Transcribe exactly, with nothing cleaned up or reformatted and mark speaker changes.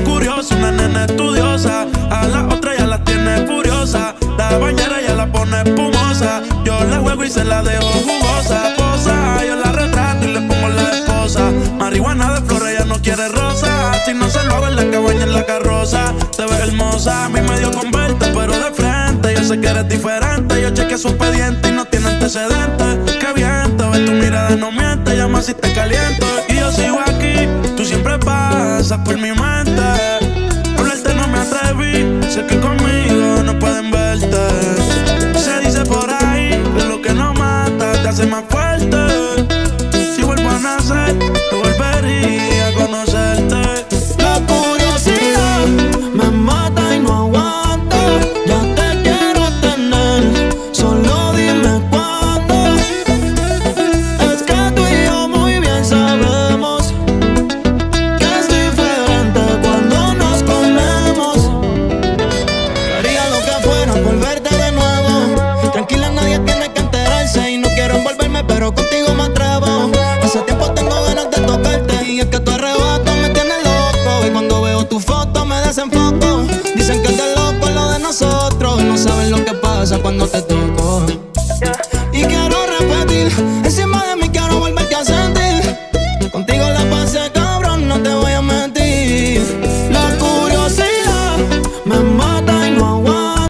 Speaker 1: curiosa, una nena estudiosa. A la otra ya la tiene furiosa. La bañera ya la pone espumosa. Yo la juego y se la dejo jugosa. Posa, yo la retrato y le pongo la esposa. Marihuana de flores, ella no quiere rosa. Si no se lo hago en la cabaña, en la carroza. Te ves hermosa, a mí me dio con verte, pero de frente. Yo sé que eres diferente. Yo chequeé su expediente y no tiene antecedentes. Qué viento, ves tu mirada no miente. Llama si te caliento y yo sigo aquí. Tú siempre pasas por mi mente. Hablarte no me atreví. Sé que conmigo no pueden verte. Se dice por ahí que lo que no mata te hace más fuerte. Si vuelvo a nacer, te volvería a conocerte.
Speaker 2: La curiosidad me mata y no aguanta. Ya te quiero tener, solo dime cuándo. Es que tú y yo muy bien sabemos que es diferente cuando nos comemos. Haría lo que fuera por verte de nuevo. Tranquila, nadie tiene que enterarse. Y no quiero envolverme, pero contigo me atrevo. Hace tiempo tengo ganas de tocarte. Y es que tu arrebato me tiene loco. Y cuando veo tu foto me desenfoco. Dicen que es de loco lo de nosotros. Y no saben lo que pasa cuando te toco.